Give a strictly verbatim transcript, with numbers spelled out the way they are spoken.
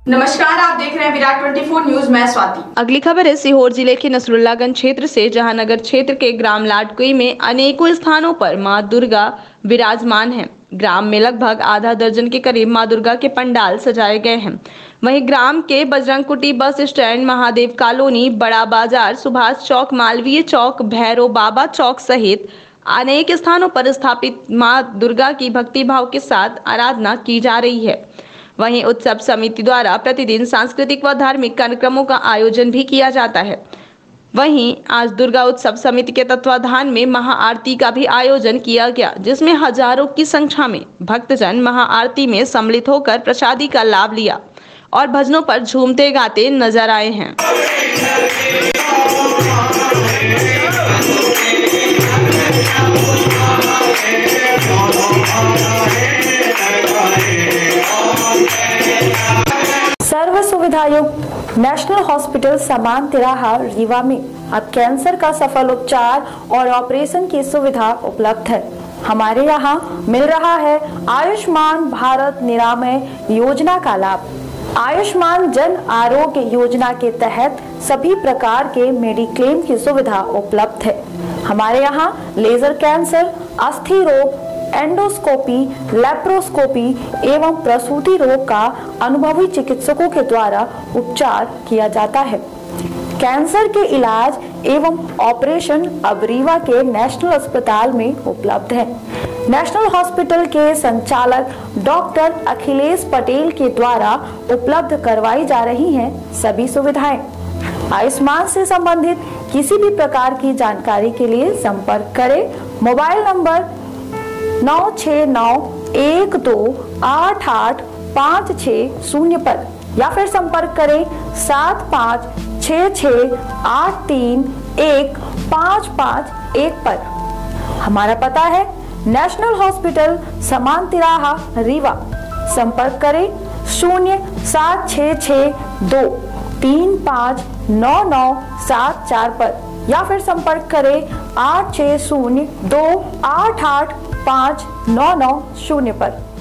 नमस्कार, आप देख रहे हैं विराट चौबीस न्यूज। मैं स्वाति। अगली खबर है सीहोर जिले के नसरुल्लागंज क्षेत्र से, जहां नगर क्षेत्र के ग्राम लाडकुई में अनेकों स्थानों पर मां दुर्गा विराजमान हैं। ग्राम में लगभग आधा दर्जन के करीब मां दुर्गा के पंडाल सजाए गए हैं। वहीं ग्राम के बजरंग कुटी बस स्टैंड, महादेव कॉलोनी, बड़ा बाजार, सुभाष चौक, मालवीय चौक, भैरव बाबा चौक सहित अनेक स्थानों पर स्थापित मां दुर्गा की भक्तिभाव के साथ आराधना की जा रही है। वहीं उत्सव समिति द्वारा प्रतिदिन सांस्कृतिक व धार्मिक कार्यक्रमों का आयोजन भी किया जाता है। वहीं आज दुर्गा उत्सव समिति के तत्वाधान में महाआरती का भी आयोजन किया गया, जिसमें हजारों की संख्या में भक्तजन महाआरती में सम्मिलित होकर प्रसादी का लाभ लिया और भजनों पर झूमते गाते नजर आए हैं। सर्व सुविधायुक्त नेशनल हॉस्पिटल समान तिराहा रीवा में अब कैंसर का सफल उपचार और ऑपरेशन की सुविधा उपलब्ध है। हमारे यहाँ मिल रहा है आयुष्मान भारत निरामय योजना का लाभ। आयुष्मान जन आरोग्य योजना के तहत सभी प्रकार के मेडिक्लेम की सुविधा उपलब्ध है। हमारे यहाँ लेजर कैंसर, अस्थि रोग, एंडोस्कोपी, लेप्रोस्कोपी एवं प्रसूति रोग का अनुभवी चिकित्सकों के द्वारा उपचार किया जाता है। कैंसर के इलाज एवं ऑपरेशन अब रीवा के नेशनल अस्पताल में उपलब्ध है। नेशनल हॉस्पिटल के संचालक डॉक्टर अखिलेश पटेल के द्वारा उपलब्ध करवाई जा रही हैं सभी सुविधाएं। आयुष्मान से संबंधित किसी भी प्रकार की जानकारी के लिए संपर्क करें मोबाइल नंबर नौ छः नौ एक दो आठ आठ पाँच छः शून्य पर, या फिर संपर्क करें सात पाँच छः छः आठ तीन एक पाँच पाँच एक पर। हमारा पता है नेशनल हॉस्पिटल समान तिराहा रीवा। संपर्क करें शून्य सात छः छः दो तीन पाँच नौ नौ सात चार पर, या फिर संपर्क करें आठ छः शून्य दो आठ आठ पाँच नौ नौ शून्य पर।